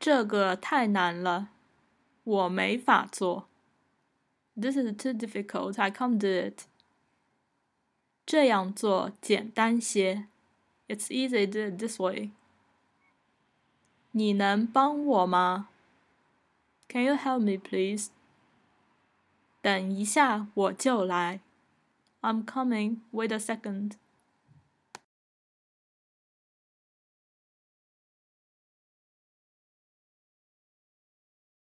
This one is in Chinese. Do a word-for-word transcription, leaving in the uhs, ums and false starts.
这个太难了，我没法做。This is too difficult, I can't do it. 这样做简单些。It's easy to do it this way. 你能帮我吗？ Can you help me, please? 等一下我就来。I'm coming, wait a second.